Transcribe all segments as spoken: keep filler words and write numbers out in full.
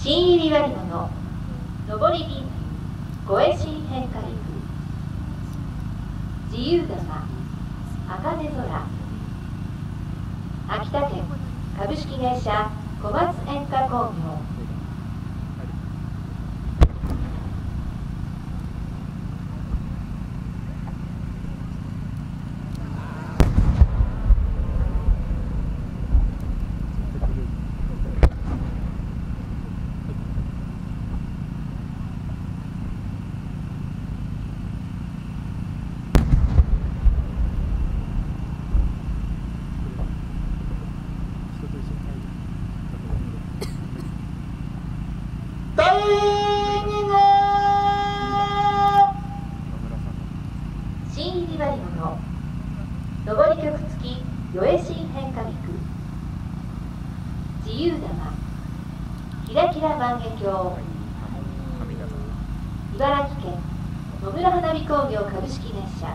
新入り割物上り便護衛新変化陸自由玉茜空秋田県株式会社小松煙火工業上り曲付き与江新変化陸自由玉キラキラ万華鏡茨城県野村花火工業株式会社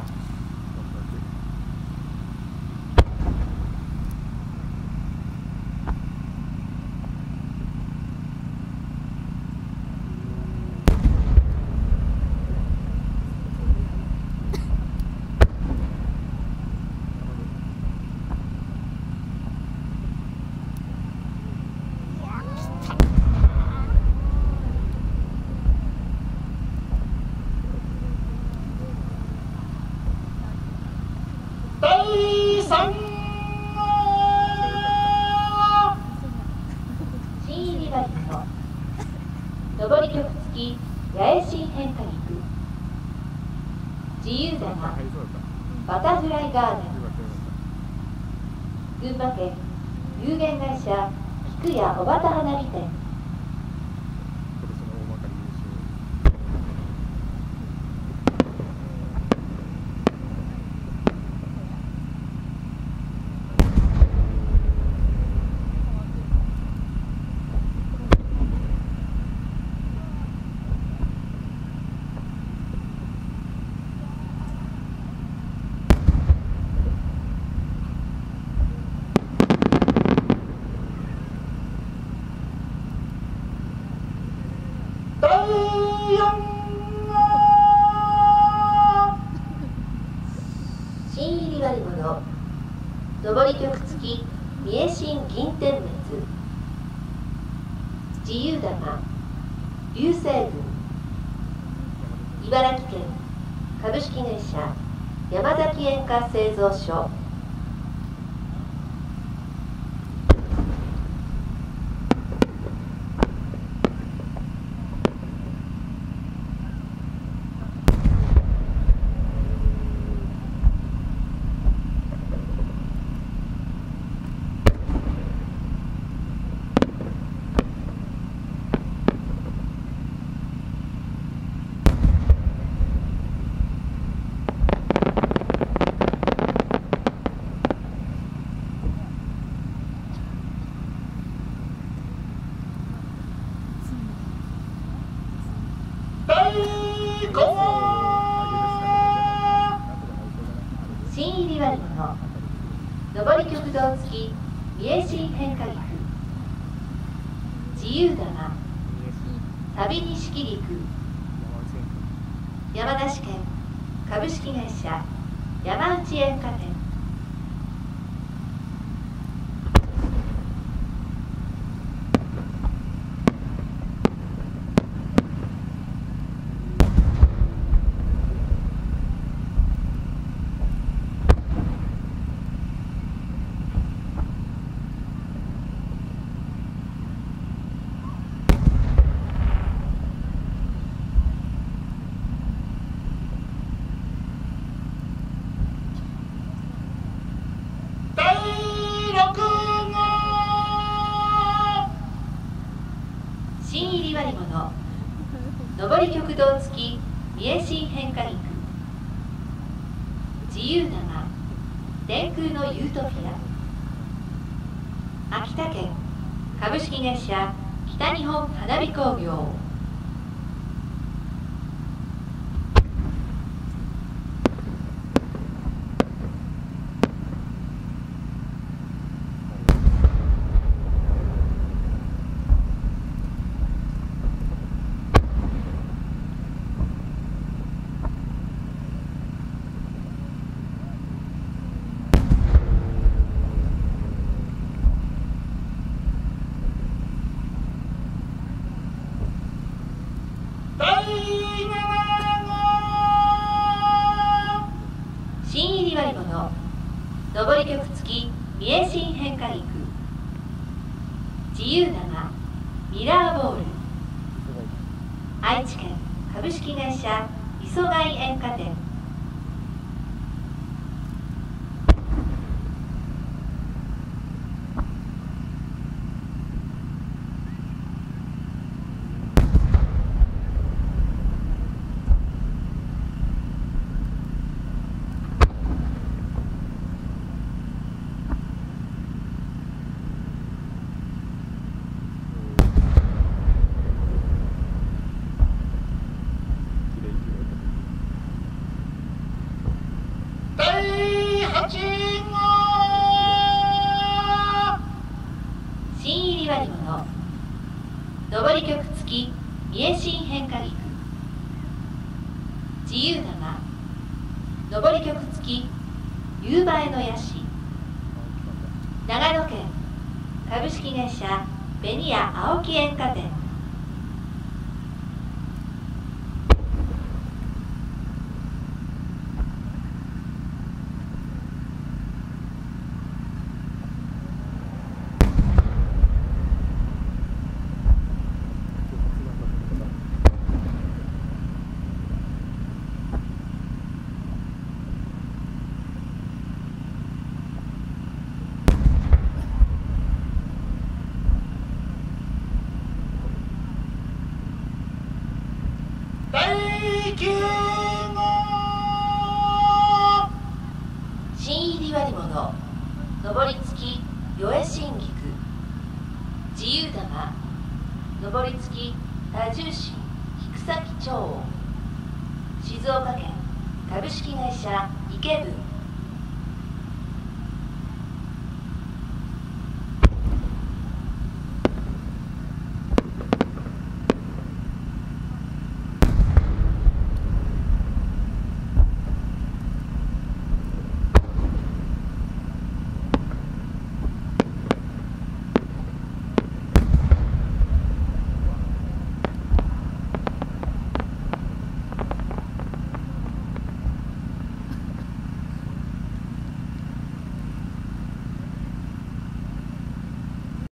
上り曲付き八重新変化陸自由玉バタフライガーデン群馬県有限会社菊屋小畑花火店新入り割物上り曲付き三重新銀天滅自由玉流星群茨城県株式会社山崎煙火製造所新入り割物上り曲道付き三重新変化陸自由玉旅錦陸山梨県株式会社山内煙火店新入り割物上り曲道付き三重新変化陸自由玉天空のユートピア秋田県株式会社北日本花火工業上り局付き三重新変化陸、自由玉ミラーボール、愛知県株式会社磯貝煙火店。新入り割物、上り局付き三重新変化陸、自由玉上り局付き夕映えのヤシ、長野県株式会社ベニヤ青木煙火店。新入り割物、上り付き与江新菊、自由玉上り付き多重心菊崎町、静岡県株式会社池部